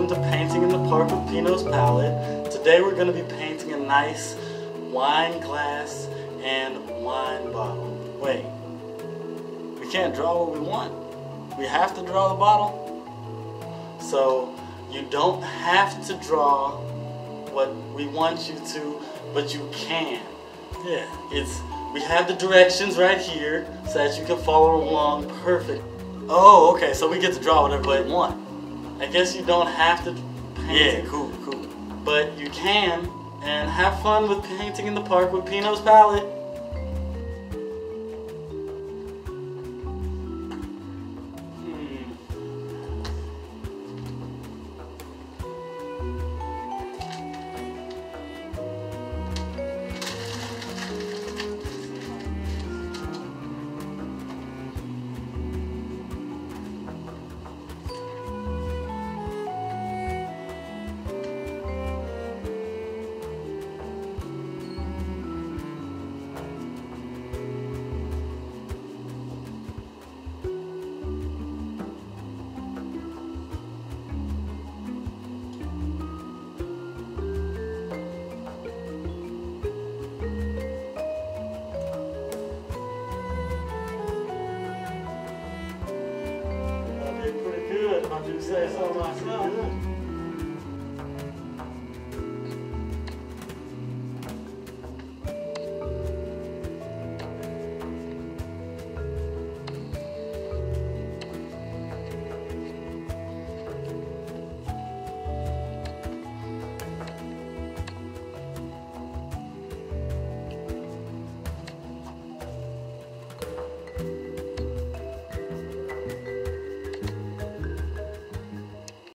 welcome to Painting in the Park with Pino's Palette. Today we're going to be painting a nice wine glass and wine bottle. Wait, we can't draw what we want. We have to draw the bottle. So you don't have to draw what we want you to, but you can. Yeah, we have the directions right here so that you can follow along perfect. Oh, okay, so we get to draw whatever we want. I guess you don't have to paint. Yeah, cool. But you can, and have fun with Painting in the Park with Pino's Palette. I do say so myself.